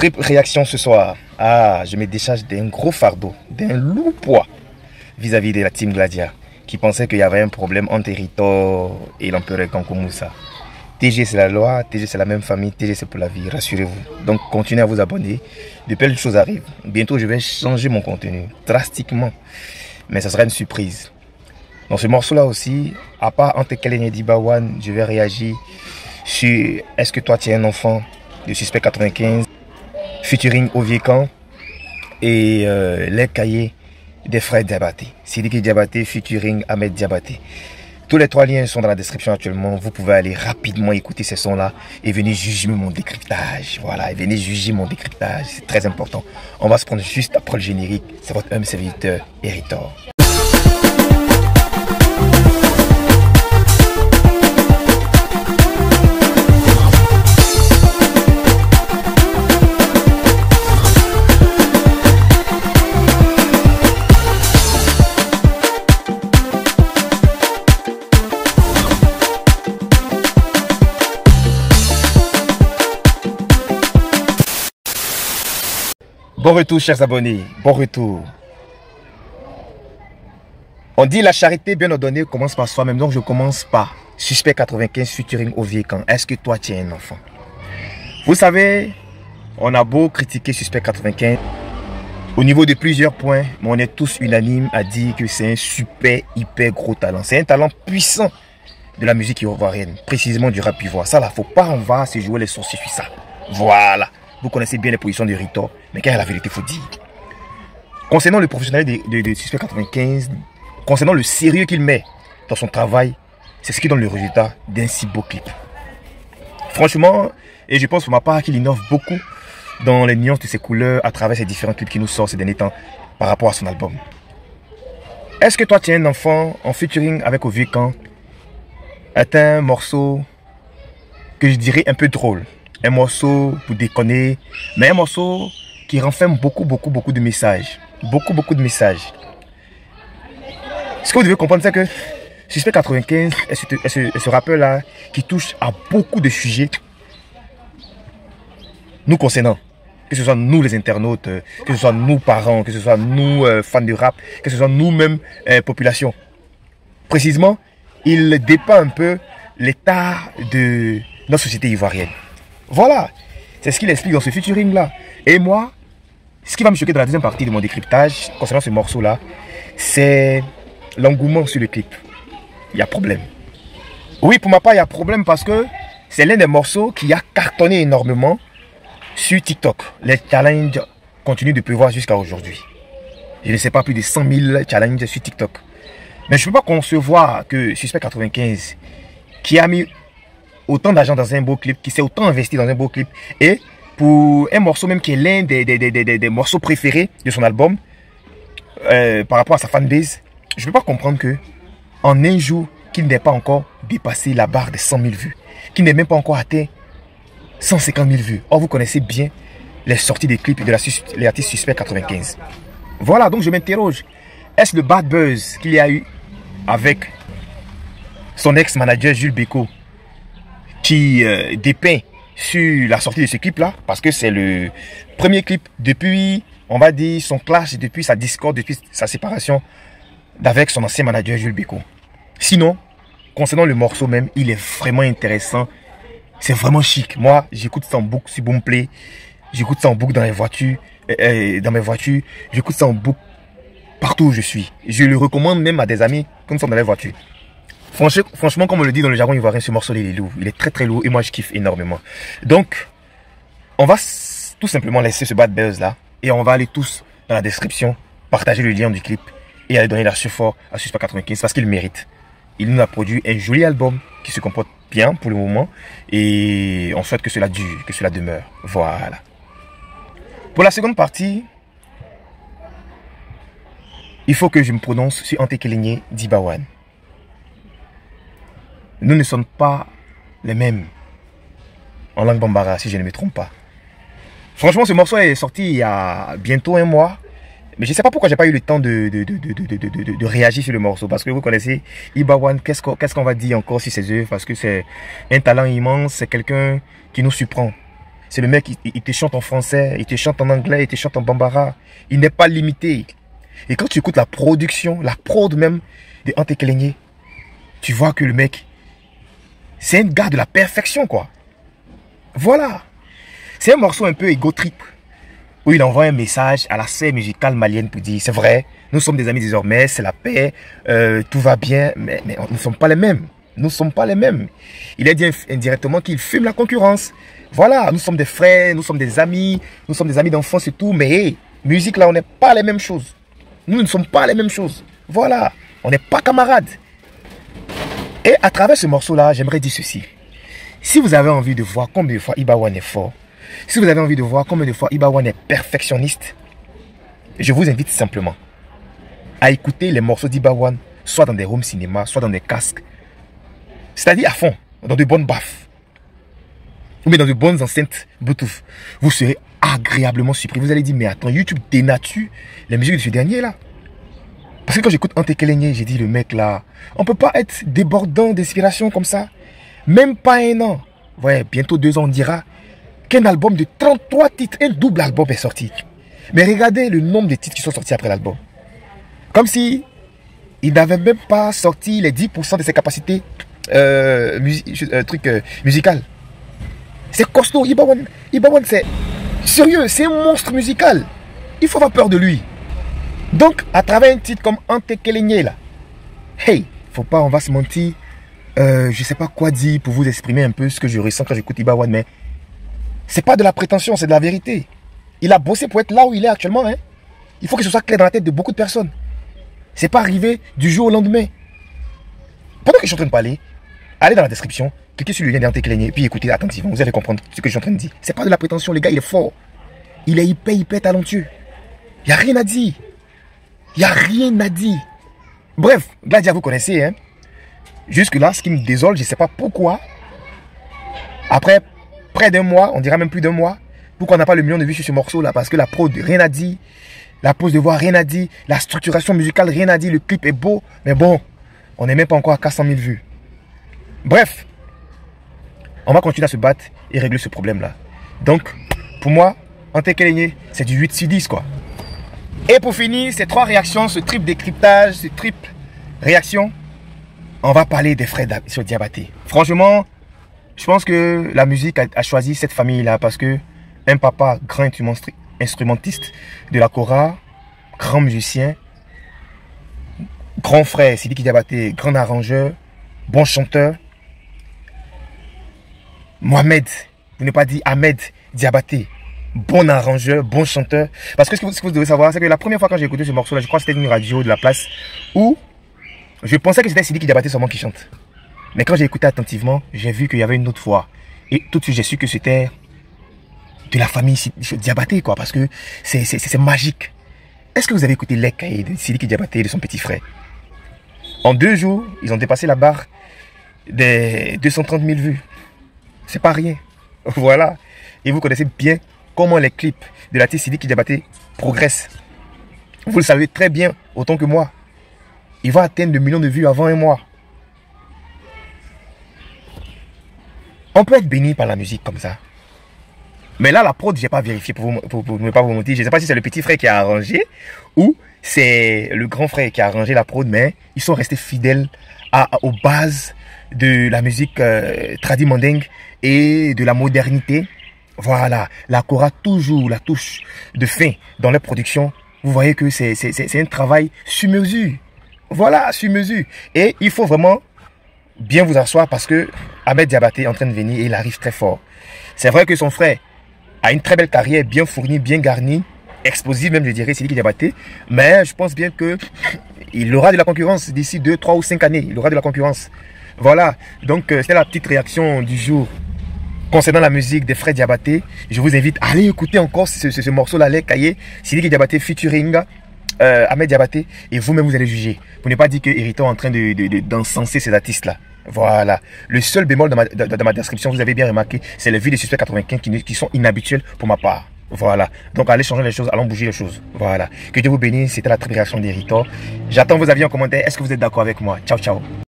Triple réaction ce soir. Ah, je me décharge d'un gros fardeau, d'un lourd poids vis-à-vis de la team Gladia qui pensait qu'il y avait un problème entre Ritor et l'empereur Kankou Moussa. TG c'est la loi, TG c'est la même famille, TG c'est pour la vie, rassurez-vous. Donc continuez à vous abonner, de belles choses arrivent. Bientôt je vais changer mon contenu drastiquement, mais ça sera une surprise. Dans ce morceau là aussi, à part Ante Keleng et Dibawan, je vais réagir sur Est-ce que toi tu es un enfant de Suspect 95, featuring Oviekan et les cahiers des frères Diabaté. Sidiki Diabaté featuring Ahmed Diabaté. Tous les trois liens sont dans la description actuellement. Vous pouvez aller rapidement écouter ces sons-là et venir juger mon décryptage. Voilà, et venir juger mon décryptage. C'est très important. On va se prendre juste après le générique. C'est votre homme serviteur, Ritor. Bon retour chers abonnés, bon retour. On dit la charité bien ordonnée commence par soi-même, donc je commence par Suspect 95 featuring Oviekan. Est-ce que toi tu es un enfant? Vous savez, on a beau critiquer Suspect 95 au niveau de plusieurs points, mais on est tous unanimes à dire que c'est un super hyper gros talent. C'est un talent puissant de la musique ivoirienne, précisément du rap ivoire. Ça là, faut pas on va se jouer les sourcils sur ça. Voilà. Vous connaissez bien les positions de Ritor, mais quand il y a la vérité, il faut dire. Concernant le professionnel de Suspect 95, concernant le sérieux qu'il met dans son travail, c'est ce qui donne le résultat d'un si beau clip. Franchement, et je pense pour ma part qu'il innove beaucoup dans les nuances de ses couleurs à travers ces différents clips qui nous sortent ces derniers temps par rapport à son album. Est-ce que toi tu es un enfant en featuring avec Oviekan est un morceau que je dirais un peu drôle. Un morceau pour déconner, mais un morceau qui renferme beaucoup de messages. Beaucoup de messages. Ce que vous devez comprendre, c'est que Suspect 95 est ce rappeur-là qui touche à beaucoup de sujets nous concernant. Que ce soit nous les internautes, que ce soit nous parents, que ce soit nous fans de rap, que ce soit nous-mêmes population. Précisément, il dépeint un peu l'état de notre société ivoirienne. Voilà, c'est ce qu'il explique dans ce featuring là. Et moi, ce qui va me choquer dans la deuxième partie de mon décryptage concernant ce morceau là, c'est l'engouement sur le clip. Il y a problème. Oui, pour ma part, il y a problème parce que c'est l'un des morceaux qui a cartonné énormément sur TikTok. Les challenges continuent de pleuvoir jusqu'à aujourd'hui. Je ne sais pas, plus de 100 000 challenges sur TikTok. Mais je ne peux pas concevoir que Suspect 95, qui a mis autant d'argent dans un beau clip, qui s'est autant investi dans un beau clip, et pour un morceau même qui est l'un des morceaux préférés de son album, par rapport à sa fanbase, je ne peux pas comprendre que en un jour, qu'il n'ait pas encore dépassé la barre des 100 000 vues, qu'il n'ait même pas encore atteint 150 000 vues. Or, vous connaissez bien les sorties des clips de l'artiste Suspect 95. Voilà, donc je m'interroge, est-ce le bad buzz qu'il y a eu avec son ex-manager Jules Beko qui dépeint sur la sortie de ce clip là, parce que c'est le premier clip depuis, on va dire, son clash, depuis sa discorde, depuis sa séparation avec son ancien manager Jules Beko. Sinon, concernant le morceau même, il est vraiment intéressant, c'est vraiment chic. Moi, j'écoute ça en boucle sur Boomplay, j'écoute ça en boucle dans les voitures, j'écoute ça en boucle partout où je suis. Je le recommande même à des amis comme ça dans les voitures. Franchement, comme on le dit dans le jargon ivoirien, ce morceau il est lourd. Il est très lourd et moi je kiffe énormément. Donc, on va tout simplement laisser ce bad buzz là et on va aller tous dans la description, partager le lien du clip et aller donner la fort à Suspect 95 parce qu'il mérite. Il nous a produit un joli album qui se comporte bien pour le moment et on souhaite que cela dure, que cela demeure. Voilà. Pour la seconde partie, il faut que je me prononce sur Ante Keleng Dibawan. Nous ne sommes pas les mêmes en langue bambara, si je ne me trompe pas. Franchement, ce morceau est sorti il y a bientôt un mois. Mais je ne sais pas pourquoi j'ai pas eu le temps de réagir sur le morceau. Parce que vous connaissez Ibawan, qu'est-ce qu'on va dire encore sur ses œuvres? Parce que c'est un talent immense, c'est quelqu'un qui nous surprend. C'est le mec, il te chante en français, il te chante en anglais, il te chante en bambara. Il n'est pas limité. Et quand tu écoutes la production, la prod même de Ante Kelenge, tu vois que le mec, c'est un gars de la perfection, quoi. Voilà. C'est un morceau un peu ego trip, où il envoie un message à la scène musicale malienne pour dire, c'est vrai, nous sommes des amis désormais, c'est la paix, tout va bien, mais nous ne sommes pas les mêmes. Nous ne sommes pas les mêmes. Il a dit indirectement qu'il fume la concurrence. Voilà, nous sommes des frères, nous sommes des amis d'enfance et tout, mais hey, musique là, on n'est pas les mêmes choses. Nous ne sommes pas les mêmes choses. Voilà, on n'est pas camarades. Et à travers ce morceau-là, j'aimerais dire ceci. Si vous avez envie de voir combien de fois Iba One est fort, si vous avez envie de voir combien de fois Iba One est perfectionniste, je vous invite simplement à écouter les morceaux d'Iba One, soit dans des home cinéma, soit dans des casques. C'est-à-dire à fond, dans de bonnes baffes. Ou bien dans de bonnes enceintes Bluetooth. Vous serez agréablement surpris. Vous allez dire, mais attends, YouTube dénature les musiques de ce dernier-là. Parce que quand j'écoute Ante Kelenge, j'ai dit, le mec là, on ne peut pas être débordant d'inspiration comme ça. Même pas un an. Ouais, bientôt 2 ans, on dira qu'un album de 33 titres, un double album est sorti. Mais regardez le nombre de titres qui sont sortis après l'album. Comme si il n'avait même pas sorti les 10% de ses capacités musical. C'est costaud. Iba One, c'est sérieux, c'est un monstre musical. Il faut avoir peur de lui. Donc, à travers un titre comme Ante Kelenge là, hey, faut pas, on va se mentir, je sais pas quoi dire pour vous exprimer un peu ce que je ressens quand j'écoute Iba One, mais c'est pas de la prétention, c'est de la vérité. Il a bossé pour être là où il est actuellement, hein. Il faut que ce soit clair dans la tête de beaucoup de personnes. C'est pas arrivé du jour au lendemain. Pendant que je suis en train de parler, allez dans la description, cliquez sur le lien d'Ante Kelenge, puis écoutez attentivement, vous allez comprendre ce que je suis en train de dire. C'est pas de la prétention, le gars, il est fort. Il est hyper talentueux. Il n'y a rien à dire. Il n'y a rien à dire. Bref, Gladia, vous connaissez, hein. Jusque-là, ce qui me désole, je ne sais pas pourquoi, après près d'un mois, on dirait même plus d'un mois, pourquoi on n'a pas le million de vues sur ce morceau-là, parce que la prod, rien à dire. La pose de voix, rien à dire. La structuration musicale, rien à dire. Le clip est beau, mais bon, on n'est même pas encore à 400 000 vues. Bref, on va continuer à se battre et régler ce problème-là. Donc, pour moi, Ante Kelenge, c'est du 8 sur 10, quoi. Et pour finir, ces 3 réactions, ce triple décryptage, ce triple réaction, on va parler des frères sur Diabaté. Franchement, je pense que la musique a choisi cette famille-là parce que un papa grand instrumentiste de la Kora, grand musicien, grand frère Sidiki Diabaté, grand arrangeur, bon chanteur. Mohamed, vous n'avez pas dit Ahmed Diabaté, bon arrangeur, bon chanteur. Parce que ce que vous devez savoir, c'est que la première fois quand j'ai écouté ce morceau-là, je crois que c'était une radio de la place où je pensais que c'était Sidiki Diabaté seulement qui chante. Mais quand j'ai écouté attentivement, j'ai vu qu'il y avait une autre voix. Et tout de suite, j'ai su que c'était de la famille Diabaté, quoi, parce que c'est magique. Est-ce que vous avez écouté les cahiers de Sidiki Diabaté et de son petit frère? En 2 jours, ils ont dépassé la barre des 230 000 vues. C'est pas rien. Voilà. Et vous connaissez bien comment les clips de l'artiste Sidiki Diabaté progressent. Vous le savez très bien, autant que moi. Il va atteindre le million de vues avant un mois. On peut être béni par la musique comme ça. Mais là, la prod, je n'ai pas vérifié pour ne pas vous mentir. Je ne sais pas si c'est le petit frère qui a arrangé ou c'est le grand frère qui a arrangé la prod, mais ils sont restés fidèles aux bases de la musique tradi mandingue et de la modernité. Voilà, la Kora toujours la touche de fin dans les productions. Vous voyez que c'est un travail sur mesure. Voilà, sur mesure. Et il faut vraiment bien vous asseoir parce que Ahmed Diabaté est en train de venir et il arrive très fort. C'est vrai que son frère a une très belle carrière, bien fournie, bien garnie, explosive même, je dirais, Sidiki Diabaté. Mais je pense bien que il aura de la concurrence d'ici 2, 3 ou 5 années. Il aura de la concurrence. Voilà, donc c'était la petite réaction du jour concernant la musique des frères Diabaté. Je vous invite à aller écouter encore ce morceau-là, les cahiers, Sidiki Diabaté featuring Ahmed Diabaté, et vous-même vous allez juger. Vous n'avez pas dit que Hérito est en train d'encenser ces artistes-là. Voilà. Le seul bémol dans ma description, vous avez bien remarqué, c'est les vues des Suspects 95 qui sont inhabituelles pour ma part. Voilà. Donc allez changer les choses, allons bouger les choses. Voilà. Que Dieu vous bénisse, c'était la triple réaction d'Hérito. J'attends vos avis en commentaire. Est-ce que vous êtes d'accord avec moi? Ciao, ciao.